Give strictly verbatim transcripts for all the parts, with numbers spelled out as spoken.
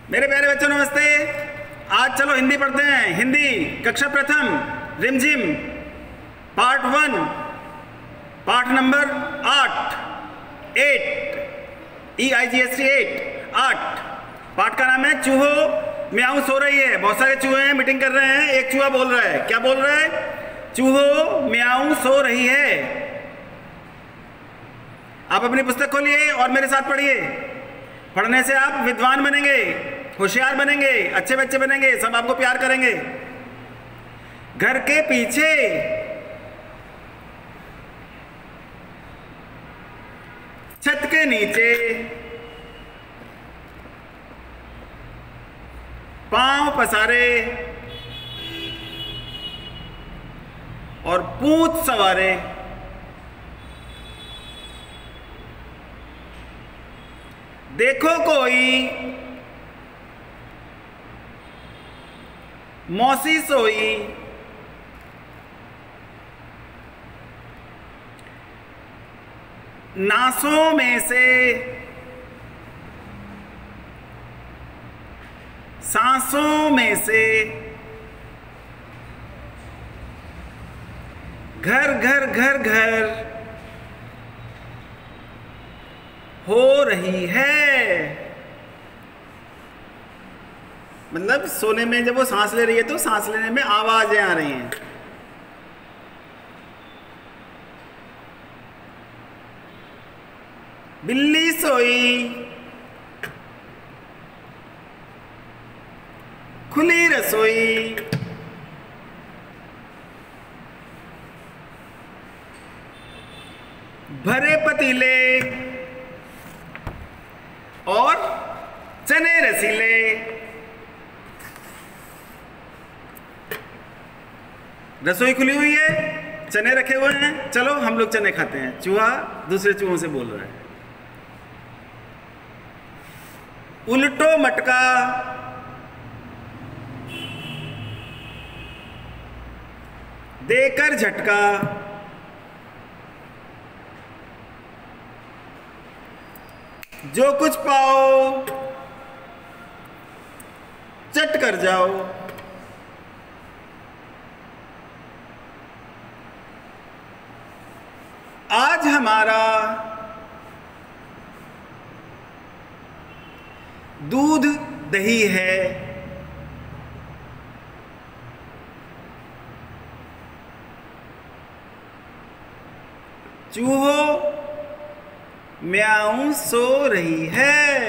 मेरे प्यारे बच्चों नमस्ते। आज चलो हिंदी पढ़ते हैं। हिंदी कक्षा प्रथम रिमझिम पार्ट वन, पाठ नंबर आठ, eight, E I G S T eight, आठ। पाठ का नाम है चूहो म्याऊं सो रही है। बहुत सारे चूहे हैं, मीटिंग कर रहे हैं। एक चूहा बोल रहा है, क्या बोल रहा है? चूहो म्याऊं सो रही है। आप अपनी पुस्तक खोलिए और मेरे साथ पढ़िए। पढ़ने से आप विद्वान बनेंगे, होशियार बनेंगे, अच्छे बच्चे बनेंगे, सब आपको प्यार करेंगे। घर के पीछे छत के नीचे पांव पसारे और पूंछ सवारे देखो कोई मौसी सोई नासों में से सांसों में से घर घर घर घर हो रही है। मतलब सोने में जब वो सांस ले रही है तो सांस लेने में आवाजें आ रही हैं। बिल्ली सोई खुली रसोई भरे पतीले और चने रसीले। रसोई खुली हुई है, चने रखे हुए हैं, चलो हम लोग चने खाते हैं। चूहा दूसरे चूहों से बोल रहा है। उल्टो मटका देकर झटका जो कुछ पाओ चट कर जाओ। आज हमारा दूध दही है। चूहो म्याऊं सो रही है।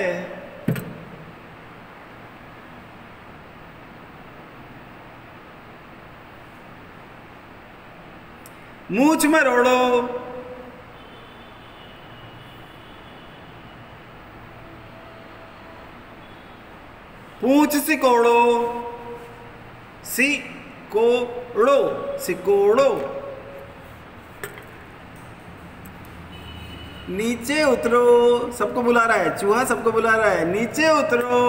मूछ मरोड़ो पूंछ सिकोड़ो सिकोड़ो सिकोड़ो नीचे उतरो। सबको बुला रहा है, चूहा सबको बुला रहा है। नीचे उतरो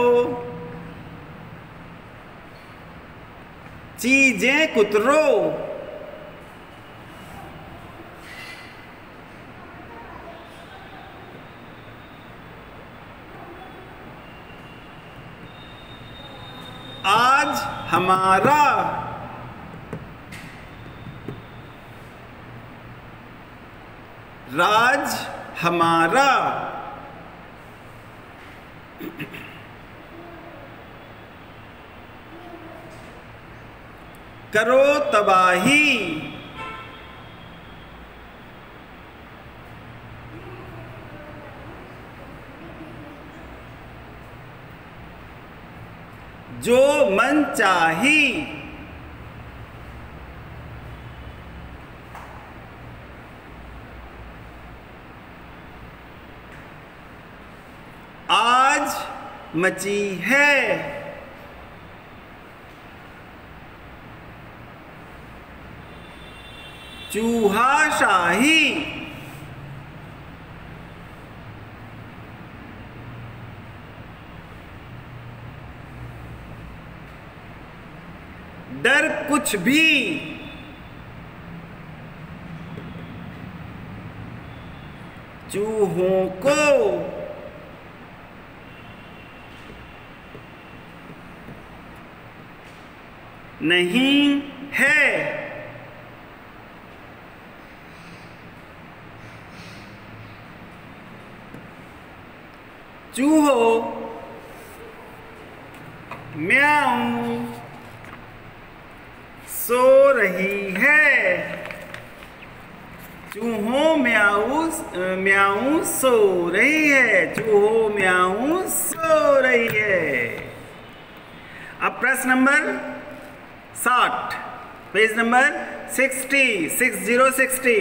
चीजें कुतरो। आज हमारा राज हमारा करो तबाही जो मन चाही। आज मची है चूहा शाही। डर कुछ भी चूहों को नहीं है। चूहो म्याऊं सो रही है। चूहो म्याऊ म्याऊ सो रही है। चूहो म्याऊ सो रही है। अब प्रश्न नंबर साठ, page number sixty six zero sixty.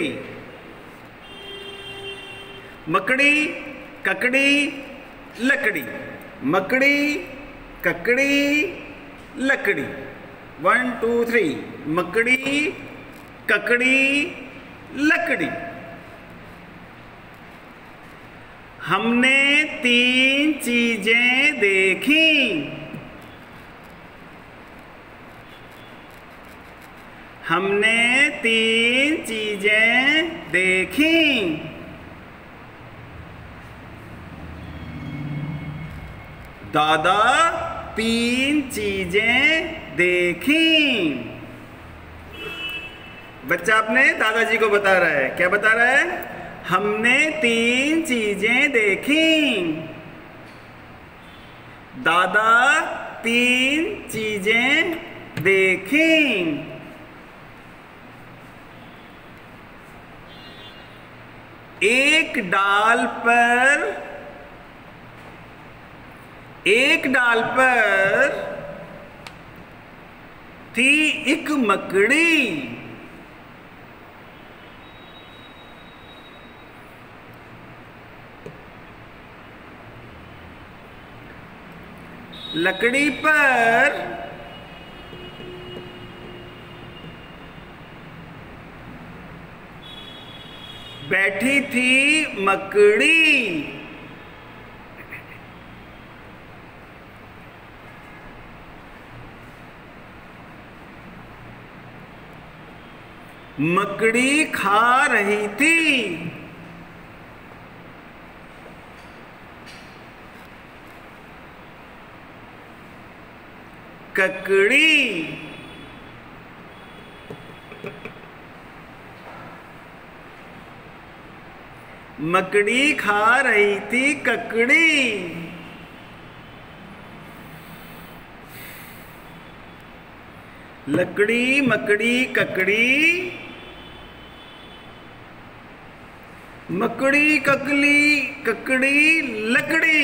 मकड़ी ककड़ी लकड़ी, मकड़ी ककड़ी लकड़ी। One two three. मकड़ी ककड़ी लकड़ी। हमने तीन चीजें देखी। हमने तीन चीजें देखी। दादा तीन चीजें देखी। बच्चा अपने दादाजी को बता रहा है, क्या बता रहा है? हमने तीन चीजें देखी। दादा तीन चीजें देखी। एक डाल पर एक डाल पर थी एक मकड़ी। लकड़ी पर बैठी थी मकड़ी। मकड़ी खा रही थी। ककड़ी मकड़ी खा रही थी ककड़ी। लकड़ी मकड़ी ककड़ी। मकड़ी ककली ककड़ी लकड़ी।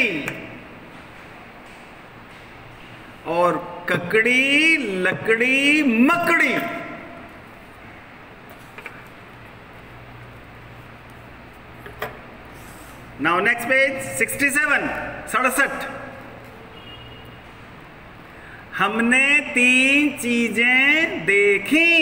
और ककड़ी लकड़ी मकड़ी। Now next page sixty seven, सड़सठ। हमने तीन चीजें देखी।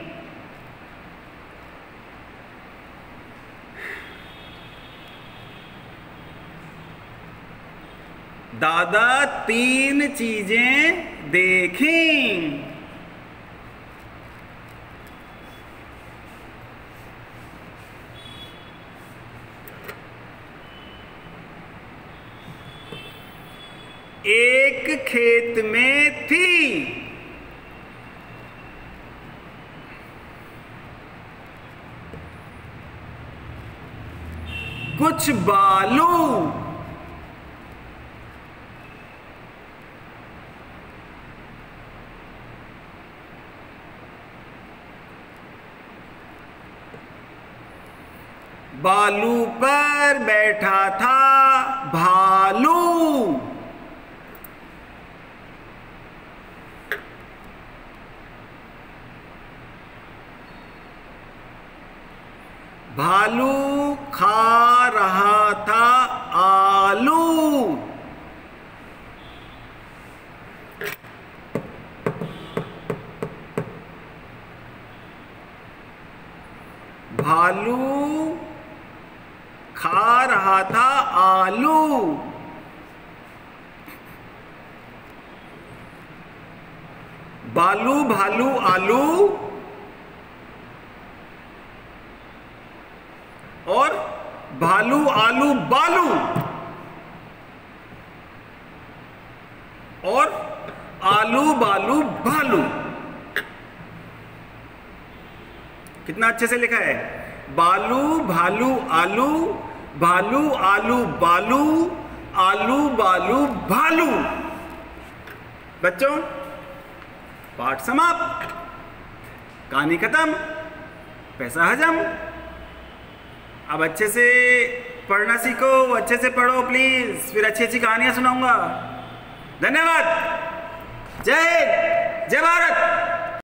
दादा तीन चीजें देखी। एक खेत में थी। कुछ बालू। बालू पर बैठा था भालू। भालू खा रहा था आलू। भालू खा रहा था आलू। बालू भालू आलू और भालू आलू बालू और आलू बालू भालू। कितना अच्छे से लिखा है। बालू भालू आलू, भालू आलू बालू, आलू बालू भालू। बच्चों पाठ समाप्त, कहानी खत्म, पैसा हजम। अब अच्छे से पढ़ना सीखो, अच्छे से पढ़ो प्लीज, फिर अच्छी अच्छी कहानियां सुनाऊंगा। धन्यवाद। जय हिंद, जय भारत।